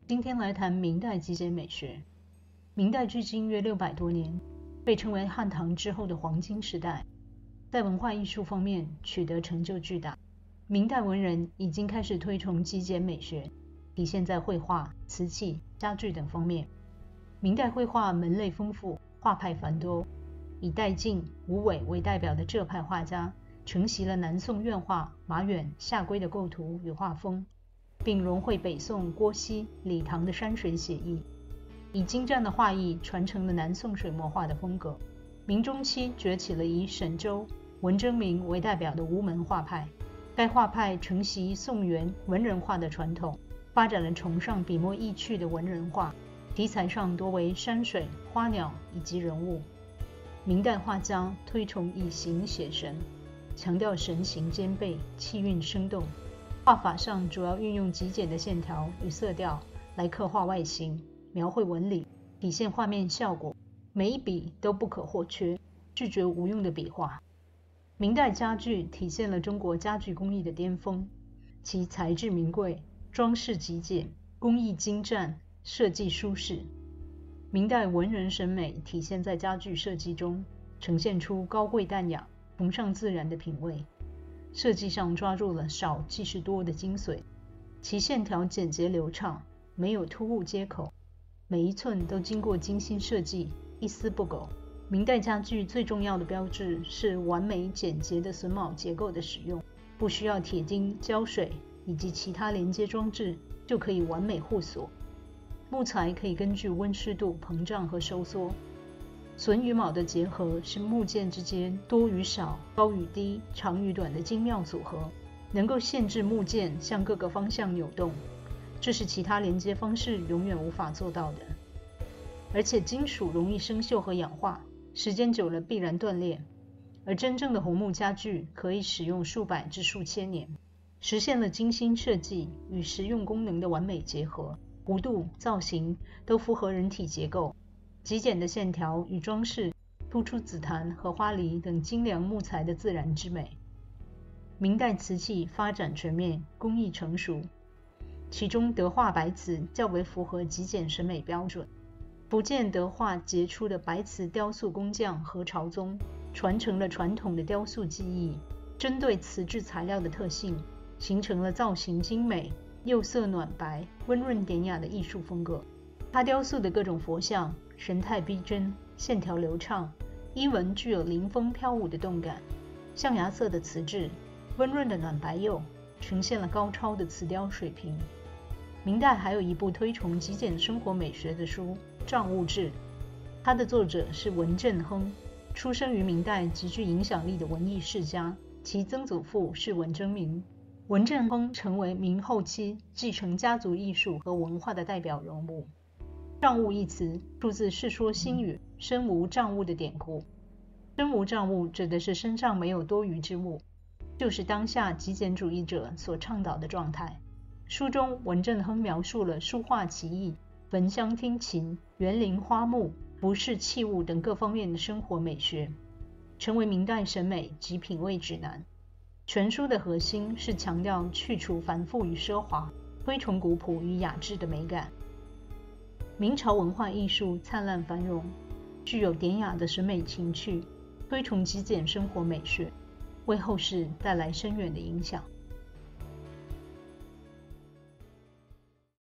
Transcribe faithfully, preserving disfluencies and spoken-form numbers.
今天来谈明代极简美学。明代距今约六百多年，被称为汉唐之后的黄金时代，在文化艺术方面取得成就巨大。明代文人已经开始推崇极简美学，体现在绘画、瓷器、家具等方面。明代绘画门类丰富，画派繁多，以戴敬、吴伟为代表的浙派画家承袭了南宋院画马远、夏圭的构图与画风，并融汇北宋郭熙、李唐的山水写意，以精湛的画艺传承了南宋水墨画的风格。明中期崛起了以沈周、文征明为代表的吴门画派，该画派承袭宋元文人画的传统，发展了崇尚笔墨意趣的文人画，题材上多为山水、花鸟以及人物。明代画家推崇以形写神，强调神形兼备，气韵生动。画法上主要运用极简的线条与色调来刻画外形，描绘纹理，体现画面效果，每一笔都不可或缺，拒绝无用的笔画。明代家具体现了中国家具工艺的巅峰，其材质名贵，装饰极简，工艺精湛，设计舒适。明代文人审美体现在家具设计中，呈现出高贵淡雅、崇尚自然的品味。设计上抓住了少即是多的精髓，其线条简洁流畅，没有突兀接口，每一寸都经过精心设计，一丝不苟。明代家具最重要的标志是完美简洁的榫卯结构的使用，不需要铁钉、胶水以及其他连接装置就可以完美护锁。木材可以根据温湿度膨胀和收缩，榫与卯的结合是木件之间多与少、高与低、长与短的精妙组合，能够限制木件向各个方向扭动，这是其他连接方式永远无法做到的。而且金属容易生锈和氧化，时间久了必然断裂，而真正的红木家具可以使用数百至数千年，实现了精心设计与实用功能的完美结合，弧度、造型都符合人体结构。极简的线条与装饰突出紫檀和花梨等精良木材的自然之美。明代瓷器发展全面，工艺成熟，其中德化白瓷较为符合极简审美标准。福建德化杰出的白瓷雕塑工匠何朝宗传承了传统的雕塑技艺，针对瓷质材料的特性，形成了造型精美、釉色暖白、温润典雅的艺术风格。他雕塑的各种佛像神态逼真，线条流畅，衣纹具有临风飘舞的动感。象牙色的瓷质，温润的暖白釉，呈现了高超的瓷雕水平。明代还有一部推崇极简生活美学的书《账务志》，它的作者是文振亨，出生于明代极具影响力的文艺世家，其曾祖父是文征明。文振亨成为明后期继承家族艺术和文化的代表人物。账务一词出自《世说新语》身无账物的典故。身无账物指的是身上没有多余之物，就是当下极简主义者所倡导的状态。书中文振亨描述了书画棋艺、焚香听琴、园林花木、服饰器物等各方面的生活美学，成为明代审美及品味指南。全书的核心是强调去除繁复与奢华，推崇古朴与雅致的美感。明朝文化艺术灿烂繁荣，具有典雅的审美情趣，推崇极简生活美学，为后世带来深远的影响。